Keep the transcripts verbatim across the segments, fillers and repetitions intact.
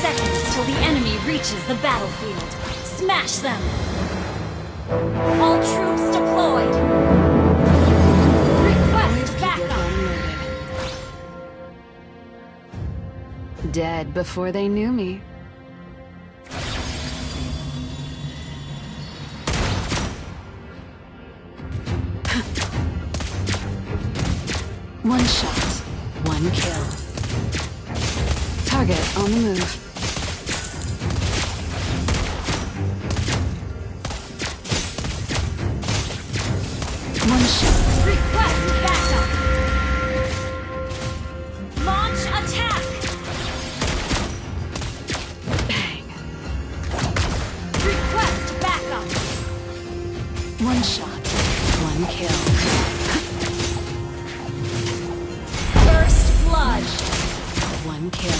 seconds till the enemy reaches the battlefield. Smash them! All troops deployed! Request backup! Dead before they knew me. One shot, one kill. Target on the move. One shot. Request backup! Launch attack! Bang. Request backup! One shot, one kill. First blood! One kill.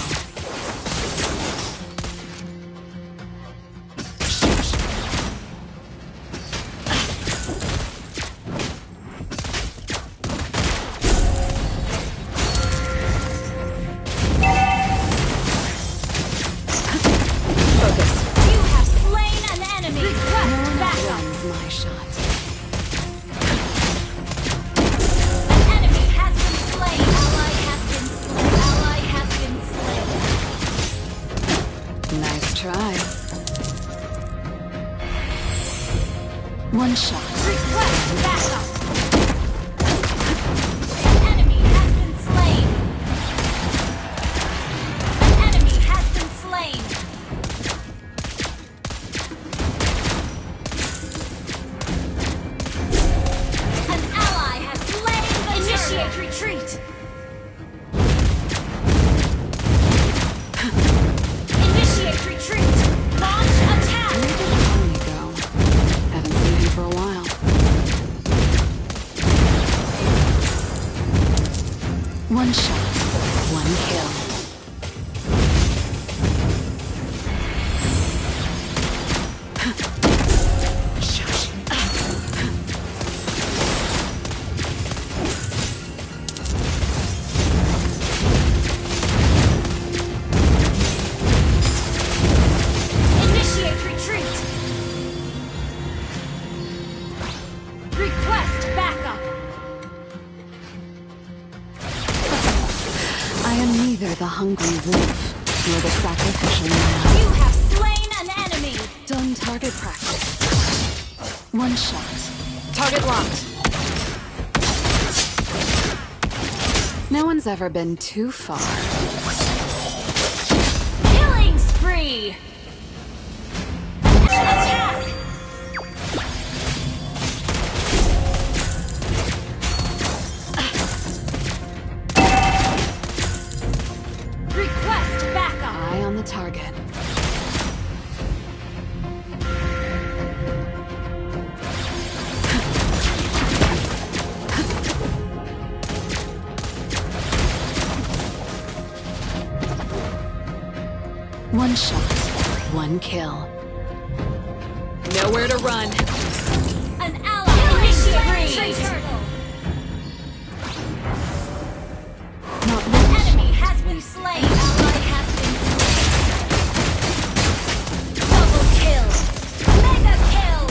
My shot. An enemy has been slain. Ally has been slain. Ally has been slain. Nice try. One shot. Request backup. An enemy has been slain. An enemy has been slain. Initiate retreat! Initiate retreat! Launch attack! Where did Tony go? Haven't seen him for a while. One shot, one kill. Request backup! I am neither the hungry wolf nor the sacrificial lamb. You have slain an enemy! Done target practice. One shot. Target locked. No one's ever been too far. Killing spree! Attack! Request backup! Eye on the target. One shot, one kill. Nowhere to run. An ally initiate retreat! Not An one enemy shot. has been slain! Ally has been slain! Double kill! Mega kill!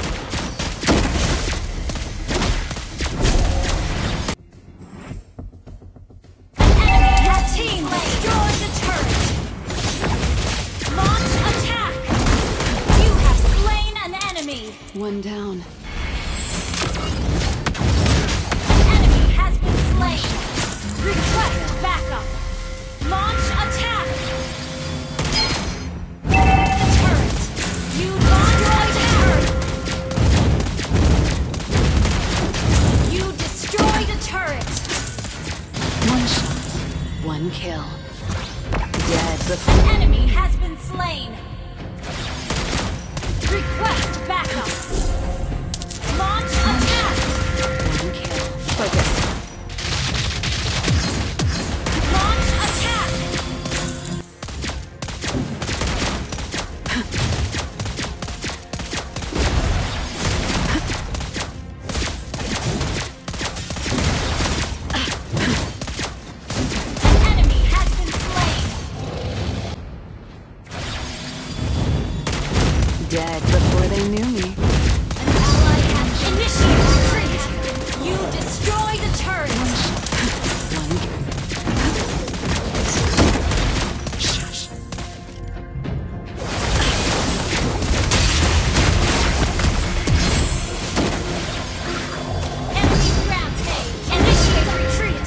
An enemy has team destroyed the turret! Launch attack! You have slain an enemy! One down. An enemy has been slain! Request backup! Launch attack! The turret! You destroyed the turret! You destroyed a turret! One shot, one kill. Dead before. An enemy has been slain! Request backup! Dead before they knew me. An ally has initiated retreat. You destroy the turret. One. Shush. Enemy rampage. Initiate retreat.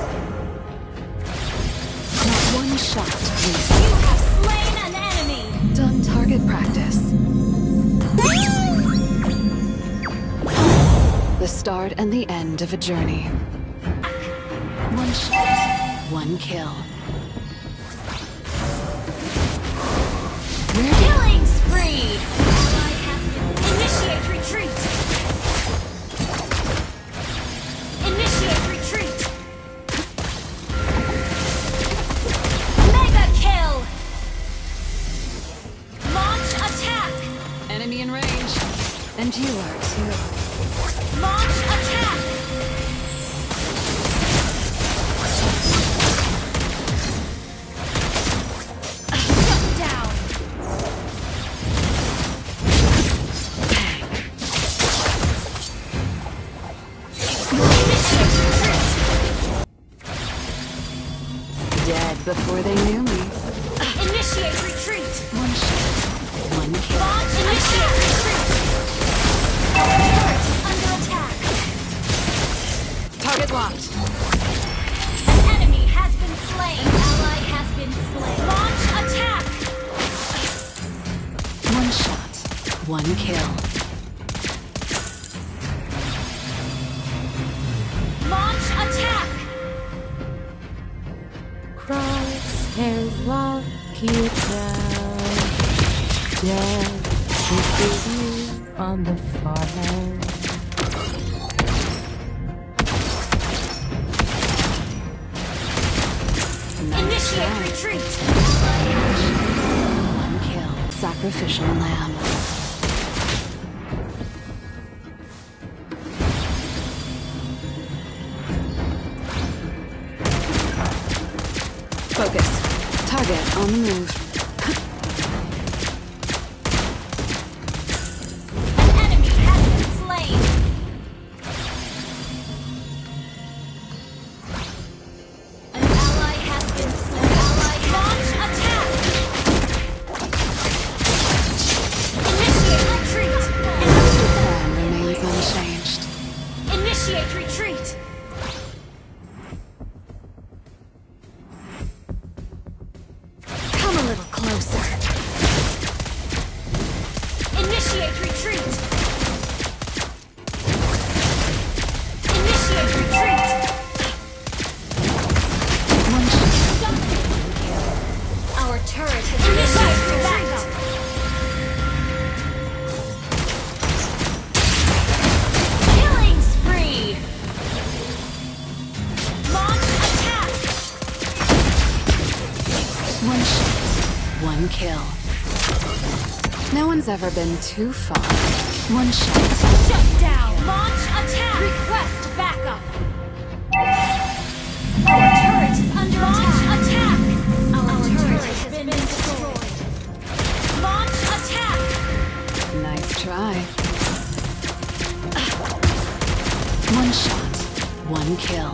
Not one shot wasted. You have slain an enemy. Done target practice. The start and the end of a journey. One shot, one kill. Where did Killing spree. Ally has been. Initiate retreat. Initiate retreat. Mega kill. Launch attack. enemy in range? And you are too. Launch attack. Shut down. Initiate retreat. Dead before they knew me. Initiate retreat. One shot, one kill. Launch initiate retreat. Our turret is under attack. Target locked. An enemy has been slain. Ally has been slain. Launch attack. One shot, one kill. Launch attack. Crosshairs lock you down. Dead kisses you on the forehead. Nice Initiate try. retreat. One kill. Sacrificial lamb. Focus. Target on the move. An enemy has been slain. An ally has been slain. Ally launch attack. Initiate retreat. Plan remains unchanged. Initiate retreat. Come a little closer. Initiate retreat. Initiate retreat. One shot. Our turret has been backup. Killing spree. Launch attack. One shot, one kill. No one's ever been too far. One shot. Shut down. Launch attack. Request backup. Our turret is under attack. attack. Our, turret, has been destroyed. Launch attack. Nice try. One shot, one kill.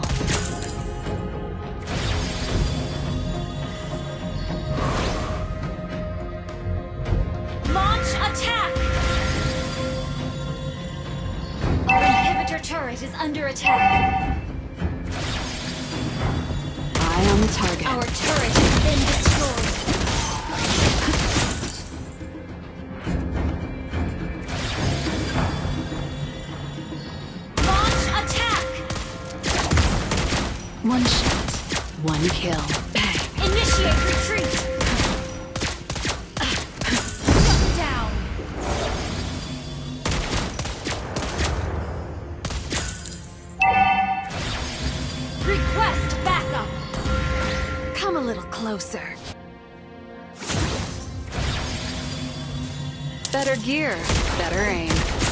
Launch attack. Our inhibitor turret is under attack. Eye on the target. Our turret has been destroyed. Launch attack. One shot, one kill. Bang. Initiate retreat. Shut down. Request backup. Come a little closer. Better gear, better aim.